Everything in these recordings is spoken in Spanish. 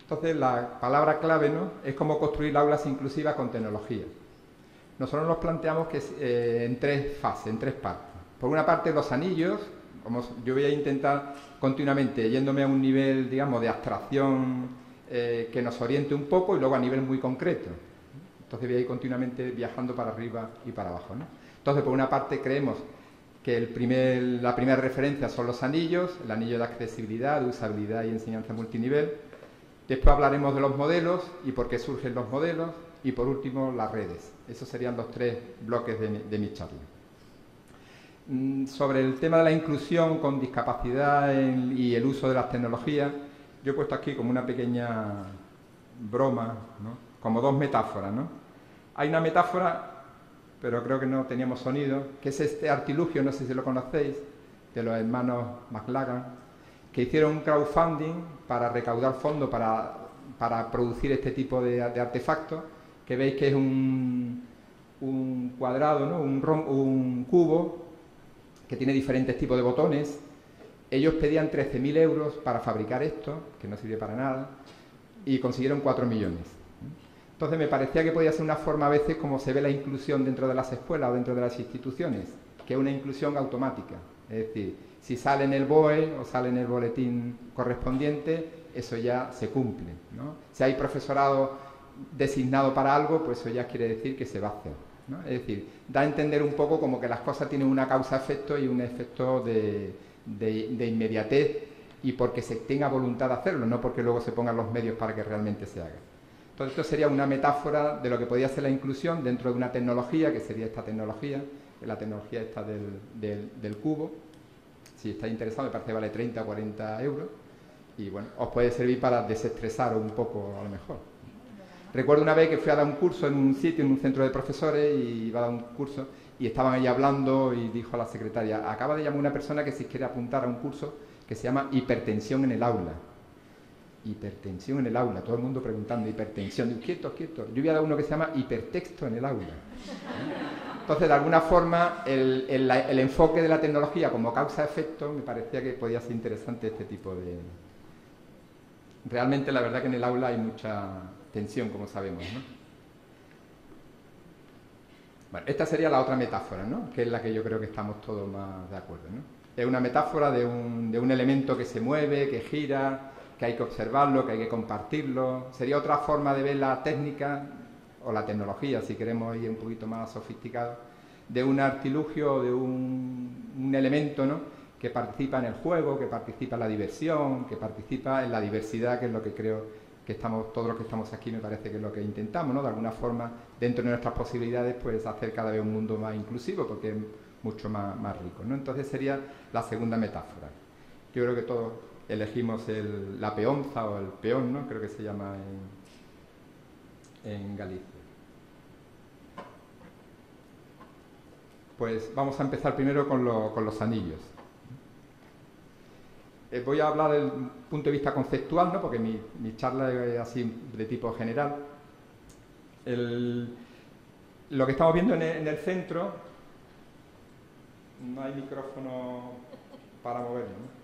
Entonces, la palabra clave, ¿no?, es cómo construir aulas inclusivas con tecnología. Nosotros nos planteamos que en tres fases, en tres partes. Por una parte, los anillos. Yo voy a intentar continuamente, yéndome a un nivel, digamos, de abstracción que nos oriente un poco, y luego a nivel muy concreto. Entonces voy a ir continuamente viajando para arriba y para abajo, ¿no? Entonces, por una parte, creemos que la primera referencia son los anillos, el anillo de accesibilidad, de usabilidad y enseñanza multinivel. Después hablaremos de los modelos y por qué surgen los modelos. Y por último, las redes. Esos serían los tres bloques de mi charla. Sobre el tema de la inclusión con discapacidad y el uso de las tecnologías, yo he puesto aquí como una pequeña broma, ¿no?, como dos metáforas, ¿no? Hay una metáfora, pero creo que no teníamos sonido, que es este artilugio, no sé si lo conocéis, de los hermanos McLagan, que hicieron un crowdfunding para recaudar fondos para producir este tipo de artefactos, que veis que es un cuadrado, ¿no?, un cubo que tiene diferentes tipos de botones. Ellos pedían 13.000 euros para fabricar esto, que no sirve para nada, y consiguieron 4 millones. Entonces me parecía que podía ser una forma a veces como se ve la inclusión dentro de las escuelas o dentro de las instituciones, que es una inclusión automática. Es decir, si sale en el BOE o sale en el boletín correspondiente, eso ya se cumple, ¿no? Si hay profesorado designado para algo, pues eso ya quiere decir que se va a hacer, ¿no? Es decir, da a entender un poco como que las cosas tienen una causa-efecto y un efecto de inmediatez, y porque se tenga voluntad de hacerlo, no porque luego se pongan los medios para que realmente se haga. Entonces, esto sería una metáfora de lo que podría ser la inclusión dentro de una tecnología, que sería esta tecnología, la tecnología esta del cubo. Si estáis interesados, me parece que vale 30 o 40 euros, y bueno, os puede servir para desestresaros un poco a lo mejor. Recuerdo una vez que fui a dar un curso en un sitio, en un centro de profesores, y iba a dar un curso, y estaban ahí hablando, y dijo a la secretaria: acaba de llamar una persona que si quiere apuntar a un curso que se llama hipertensión en el aula. Hipertensión en el aula, todo el mundo preguntando, hipertensión. Digo, quieto, quieto. Yo voy a dar uno que se llama hipertexto en el aula. Entonces, de alguna forma, el enfoque de la tecnología como causa-efecto me parecía que podía ser interesante este tipo de... Realmente, la verdad que en el aula hay mucha tensión, como sabemos, ¿no? Bueno, esta sería la otra metáfora, ¿no?, que es la que yo creo que estamos todos más de acuerdo, ¿no? Es una metáfora de un elemento que se mueve, que gira, que hay que observarlo, que hay que compartirlo. Sería otra forma de ver la técnica o la tecnología, si queremos ir un poquito más sofisticado, de un artilugio, de un elemento, ¿no?, que participa en el juego, que participa en la diversión, que participa en la diversidad, que es lo que creo que estamos, todos los que estamos aquí, me parece que es lo que intentamos, ¿no?, de alguna forma, dentro de nuestras posibilidades, pues hacer cada vez un mundo más inclusivo, porque es mucho más rico, ¿no? Entonces sería la segunda metáfora. Yo creo que todos elegimos la peonza o el peón, ¿no?, creo que se llama en Galicia. Pues vamos a empezar primero con los anillos. Voy a hablar del punto de vista conceptual, ¿no?, porque mi charla es así de tipo general. Lo que estamos viendo en el centro, no hay micrófono para moverlo, ¿no?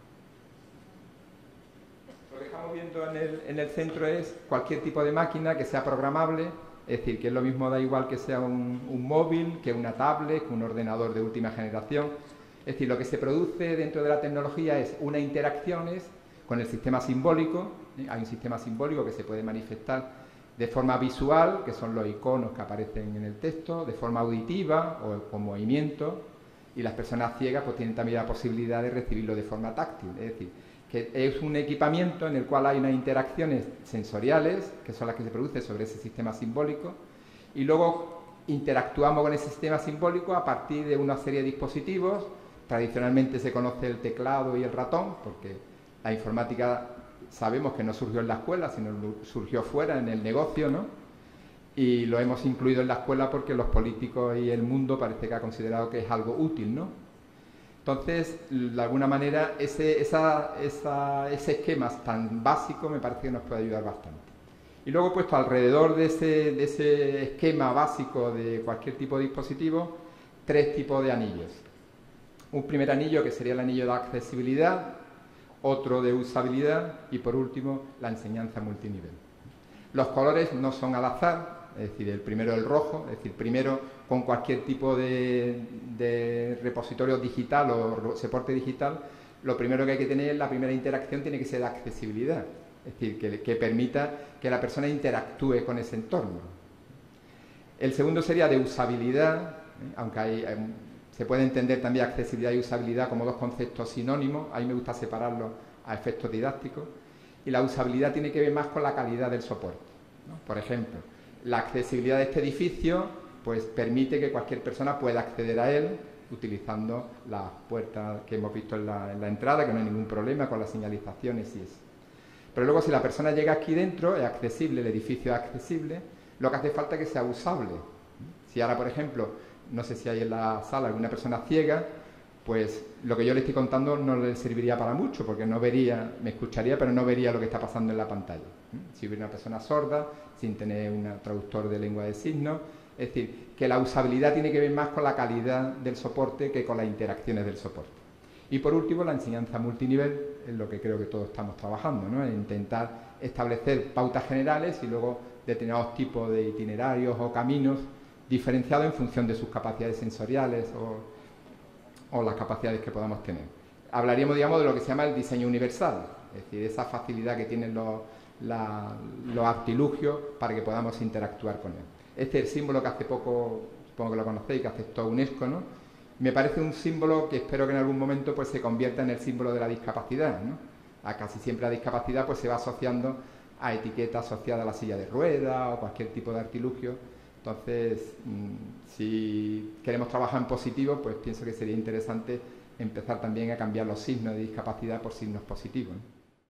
Lo que estamos viendo en el centro es cualquier tipo de máquina que sea programable, es decir, que es lo mismo, da igual que sea un móvil, que una tablet, que un ordenador de última generación. Es decir, lo que se produce dentro de la tecnología es unas interacciones con el sistema simbólico. Hay un sistema simbólico que se puede manifestar de forma visual, que son los iconos que aparecen en el texto, de forma auditiva o con movimiento, y las personas ciegas pues tienen también la posibilidad de recibirlo de forma táctil. Es decir, que es un equipamiento en el cual hay unas interacciones sensoriales, que son las que se producen sobre ese sistema simbólico, y luego interactuamos con ese sistema simbólico a partir de una serie de dispositivos. Tradicionalmente se conoce el teclado y el ratón, porque la informática sabemos que no surgió en la escuela, sino surgió fuera, en el negocio, ¿no? Y lo hemos incluido en la escuela porque los políticos y el mundo parece que ha considerado que es algo útil, ¿no? Entonces, de alguna manera, ese esquema tan básico me parece que nos puede ayudar bastante. Y luego he puesto alrededor de ese esquema básico de cualquier tipo de dispositivo, 3 tipos de anillos. Un primer anillo que sería el anillo de accesibilidad, otro de usabilidad y por último la enseñanza multinivel. Los colores no son al azar, es decir, el primero el rojo, es decir, primero con cualquier tipo de repositorio digital o soporte digital, lo primero que hay que tener, la primera interacción tiene que ser la accesibilidad, es decir, que permita que la persona interactúe con ese entorno. El segundo sería de usabilidad, aunque se puede entender también accesibilidad y usabilidad como dos conceptos sinónimos, a mí me gusta separarlos a efectos didácticos, y la usabilidad tiene que ver más con la calidad del soporte, ¿no? Por ejemplo, la accesibilidad de este edificio pues permite que cualquier persona pueda acceder a él utilizando las puertas que hemos visto en la entrada, que no hay ningún problema con las señalizaciones y eso. Pero luego si la persona llega aquí dentro, es accesible, el edificio es accesible, lo que hace falta es que sea usable. Si ahora, por ejemplo, no sé si hay en la sala alguna persona ciega, pues lo que yo le estoy contando no le serviría para mucho, porque no vería, me escucharía, pero no vería lo que está pasando en la pantalla. Si hubiera una persona sorda, sin tener un traductor de lengua de signos, es decir, que la usabilidad tiene que ver más con la calidad del soporte que con las interacciones del soporte. Y por último, la enseñanza multinivel, es lo que creo que todos estamos trabajando, ¿no? En intentar establecer pautas generales y luego determinados tipos de itinerarios o caminos diferenciados en función de sus capacidades sensoriales o las capacidades que podamos tener. Hablaríamos, digamos, de lo que se llama el diseño universal, es decir, esa facilidad que tienen los artilugios para que podamos interactuar con él. Este es el símbolo que hace poco, supongo que lo conocéis, que aceptó UNESCO, ¿no? Me parece un símbolo que espero que en algún momento pues se convierta en el símbolo de la discapacidad, ¿no? A casi siempre la discapacidad pues se va asociando a etiquetas asociadas a la silla de ruedas o cualquier tipo de artilugio. Entonces, si queremos trabajar en positivo, pues pienso que sería interesante empezar también a cambiar los signos de discapacidad por signos positivos, ¿no?